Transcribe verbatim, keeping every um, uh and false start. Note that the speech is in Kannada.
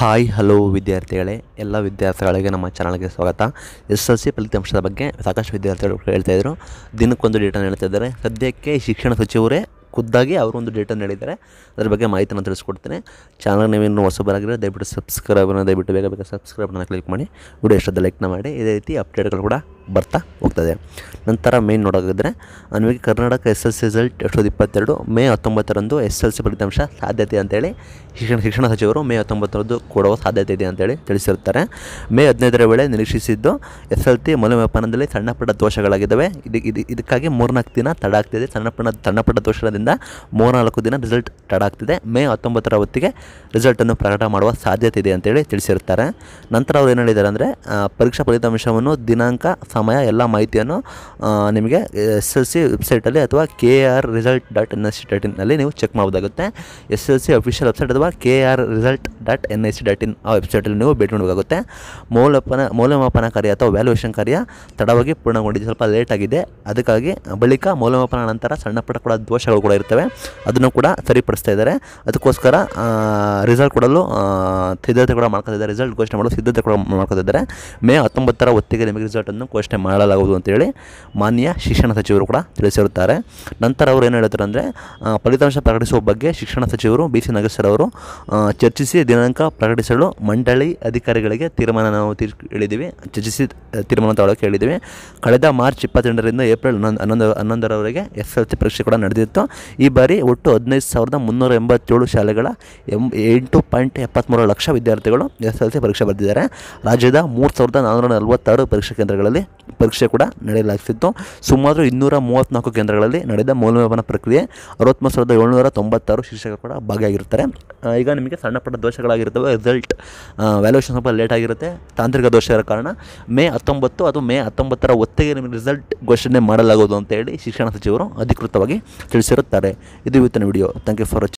ಹಾಯ್ ಹಲೋ ವಿದ್ಯಾರ್ಥಿಗಳೇ, ಎಲ್ಲ ವಿದ್ಯಾರ್ಥಿಗಳಿಗೆ ನಮ್ಮ ಚಾನಲ್ಗೆ ಸ್ವಾಗತ. ಎಸ್ ಎಲ್ ಸಿ ಫಲಿತಾಂಶದ ಬಗ್ಗೆ ಸಾಕಷ್ಟು ವಿದ್ಯಾರ್ಥಿಗಳು ಹೇಳ್ತಾಯಿದ್ರು, ದಿನಕ್ಕೊಂದು ಡೇಟನ್ನು ಹೇಳ್ತಾ ಇದ್ದಾರೆ. ಸದ್ಯಕ್ಕೆ ಶಿಕ್ಷಣ ಸಚಿವರೇ ಖುದ್ದಾಗಿ ಅವರು ಒಂದು ಡೇಟನ್ನು ಹೇಳಿದ್ದಾರೆ. ಅದರ ಬಗ್ಗೆ ಮಾಹಿತಿಯನ್ನು ತಿಳಿಸ್ಕೊಡ್ತೇನೆ. ಚಾನಲ್ ನೀವೇನು ಹೊಸಬರಾಗಿರೋ ದಯವಿಟ್ಟು ಸಬ್ಸ್ಕ್ರೈಬನ್ನು ದಯವಿಟ್ಟು ಬೇಗ ಬೇಗ ಸಬ್ಸ್ಕ್ರೈಬನ್ನು ಕ್ಲಿಕ್ ಮಾಡಿ, ವಿಡಿಯೋ ಇಷ್ಟದ ಲೈಕ್ನ ಮಾಡಿ. ಇದೇ ರೀತಿ ಅಪ್ಡೇಟ್ಗಳು ಕೂಡ ಬರ್ತಾ ಹೋಗ್ತದೆ. ನಂತರ ಮೇನ್ ನೋಡೋದಾದರೆ ನಮಗೆ Karnataka S L C result ಎರಡು ಸಾವಿರದ ಇಪ್ಪತ್ತೆರಡು ಮೇ ಹತ್ತೊಂಬತ್ತರಂದು ಎಸ್ ಎಲ್ ಸಿ ಫಲಿತಾಂಶ ಸಾಧ್ಯತೆ ಅಂತೇಳಿ ಶಿಕ್ಷಣ ಶಿಕ್ಷಣ ಸಚಿವರು ಮೇ ಹತ್ತೊಂಬತ್ತರಂದು ಕೊಡುವ ಸಾಧ್ಯತೆ ಇದೆ ಅಂತೇಳಿ ತಿಳಿಸಿರುತ್ತಾರೆ. ಮೇ ಹದಿನೈದರ ವೇಳೆ ನಿರೀಕ್ಷಿಸಿದ್ದು ಎಸ್ ಎಲ್ ಸಿ ಮೌಲ್ಯಮಾಪನದಲ್ಲಿ ಸಣ್ಣಪುಟ್ಟ ದೋಷಗಳಾಗಿದ್ದಾವೆ. ಇದು ಇದು ಇದಕ್ಕಾಗಿ ಮೂರ್ನಾಲ್ಕು ದಿನ ತಡ ಆಗ್ತಿದೆ. ಸಣ್ಣಪುಟ್ಟ ಸಣ್ಣಪುಟ್ಟ ದೋಷದಿಂದ ಮೂರ್ನಾಲ್ಕು ದಿನ ರಿಸಲ್ಟ್ ತಡ ಆಗ್ತಿದೆ. ಮೇ ಹತ್ತೊಂಬತ್ತರ ಹೊತ್ತಿಗೆ ರಿಸಲ್ಟನ್ನು ಪ್ರಕಟ ಮಾಡುವ ಸಾಧ್ಯತೆ ಇದೆ ಅಂತೇಳಿ ತಿಳಿಸಿರ್ತಾರೆ. ನಂತರ ಅವ್ರು ಏನು ಹೇಳಿದ್ದಾರೆ ಅಂದರೆ ಪರೀಕ್ಷಾ ಫಲಿತಾಂಶವನ್ನು ದಿನಾಂಕ, ಸಮಯ ಎಲ್ಲ ಮಾಹಿತಿಯನ್ನು ನಿಮಗೆ ಎಸ್ ಎಲ್ ಸಿ ವೆಬ್ಸೈಟಲ್ಲಿ ಅಥವಾ K R result dot N I C dot ಇನ್ನಲ್ಲಿ ನೀವು ಚೆಕ್ ಮಾಡಬೇಕಾಗುತ್ತೆ. S L C official website ಅಥವಾ K R result dot N I C dot in ಆ ವೆಬ್ಸೈಟಲ್ಲಿ ನೀವು ಭೇಟಿ ನೀಡಬೇಕಾಗುತ್ತೆ. ಮೌಲ್ಯಮಾಪನ ಮೌಲ್ಯಮಾಪನ ಕಾರ್ಯ ಅಥವಾ ವ್ಯಾಲ್ಯೂಯೇಷನ್ ಕಾರ್ಯ ತಡವಾಗಿ ಪೂರ್ಣಗೊಂಡಿದೆ, ಸ್ವಲ್ಪ ಲೇಟ್ ಆಗಿದೆ. ಅದಕ್ಕಾಗಿ ಬಳಿಕ ಮೌಲ್ಯಮಾಪನ ನಂತರ ಸಣ್ಣ ಪುಟ್ಟ ಕೂಡ ದೋಷಗಳು ಕೂಡ ಇರ್ತವೆ, ಅದನ್ನು ಕೂಡ ಸರಿಪಡಿಸ್ತಾ ಇದ್ದಾರೆ. ಅದಕ್ಕೋಸ್ಕರ ರಿಸಲ್ಟ್ ಕೊಡಲು ಸಿದ್ಧತೆ ಕೂಡ ಮಾಡ್ಕೊತಿದ್ದಾರೆ, ರಿಸಲ್ಟ್ ಘೋಷಣೆ ಮಾಡಲು ಸಿದ್ಧತೆ ಕೂಡ ಮಾಡ್ಕೊತಿದ್ದಾರೆ. ಮೇ ಹತ್ತೊಂಬತ್ತರ ಹೊತ್ತಿಗೆ ನಿಮಗೆ ರಿಸಲ್ಟನ್ನು ಘೋಷಣೆ ಮಾಡಲಾಗುವುದು ಅಂತೇಳಿ ಮಾನ್ಯ ಶಿಕ್ಷಣ ಸಚಿವರು ಕೂಡ ತಿಳಿಸಿರುತ್ತಾರೆ. ನಂತರ ಅವರು ಏನು ಹೇಳ್ತಾರೆ ಅಂದರೆ ಫಲಿತಾಂಶ ಪ್ರಕಟಿಸುವ ಬಗ್ಗೆ ಶಿಕ್ಷಣ ಸಚಿವರು ಬಿ ಸಿ ನಾಗೇಶ್ವರ ಅವರು ಚರ್ಚಿಸಿ ದಿನಾಂಕ ಪ್ರಕಟಿಸಲು ಮಂಡಳಿ ಅಧಿಕಾರಿಗಳಿಗೆ ತೀರ್ಮಾನ ನಾವು ತೀರ್ ಹೇಳಿದ್ದೀವಿ ಚರ್ಚಿಸಿ ತೀರ್ಮಾನ ತಗೊಳ್ಳೋಕೆ ಹೇಳಿದ್ದೀವಿ. ಕಳೆದ ಮಾರ್ಚ್ ಇಪ್ಪತ್ತೆಂಟರಿಂದ ಏಪ್ರಿಲ್ ಹನ್ನೊಂದು ಹನ್ನೊಂದರವರೆಗೆ ಎಸ್ ಎಲ್ ಸಿ ಪರೀಕ್ಷೆ ಕೂಡ ನಡೆದಿತ್ತು. ಈ ಬಾರಿ ಒಟ್ಟು ಹದಿನೈದು ಸಾವಿರದ ಮುನ್ನೂರ ಎಂಬತ್ತೇಳು ಶಾಲೆಗಳ ಎಂ ಎಂಟು ಪಾಯಿಂಟ್ ಎಪ್ಪತ್ತ್ಮೂರು ಲಕ್ಷ ವಿದ್ಯಾರ್ಥಿಗಳು ಎಸ್ ಎಲ್ ಸಿ ಪರೀಕ್ಷೆ ಬರೆದಿದ್ದಾರೆ. ರಾಜ್ಯದ ಮೂರು ಸಾವಿರದ ನಾನ್ನೂರ ನಲವತ್ತಾರು ಪರೀಕ್ಷಾ ಕೇಂದ್ರಗಳಲ್ಲಿ ಪರೀಕ್ಷೆ ಕೂಡ ನಡೆಯಲಾಗ್ತಿತ್ತು. ಸುಮಾರು ಇನ್ನೂರ ಮೂವತ್ತ್ನಾಲ್ಕು ಕೇಂದ್ರಗಳಲ್ಲಿ ನಡೆದ ಮೌಲ್ಯಮಾಪನ ಪ್ರಕ್ರಿಯೆ ಅರವತ್ತ್ಮೂರು ಸಾವಿರದ ಏಳ್ನೂರ ತೊಂಬತ್ತಾರು ಶಿಕ್ಷಕರು ಕೂಡ ಭಾಗಿಯಾಗಿರ್ತಾರೆ. ಈಗ ನಿಮಗೆ ಸಣ್ಣ ಪುಟ್ಟ ದೋಷಗಳಾಗಿರ್ತವೆ, ರಿಸಲ್ಟ್ ವ್ಯಾಲ್ಯೂಯೇಷನ್ ಸ್ವಲ್ಪ ಲೇಟ್ ಆಗಿರುತ್ತೆ, ತಾಂತ್ರಿಕ ದೋಷ ಇರೋ ಕಾರಣ ಮೇ ಹತ್ತೊಂಬತ್ತು ಅದು ಮೇ ಹತ್ತೊಂಬತ್ತರ ಹೊತ್ತಿಗೆ ನಿಮಗೆ ರಿಸಲ್ಟ್ ಘೋಷಣೆ ಮಾಡಲಾಗುವುದು ಅಂತೇಳಿ ಶಿಕ್ಷಣ ಸಚಿವರು ಅಧಿಕೃತವಾಗಿ ತಿಳಿಸಿರುತ್ತಾರೆ. ಇದು ಇವತ್ತಿನ video. Thank you for watching.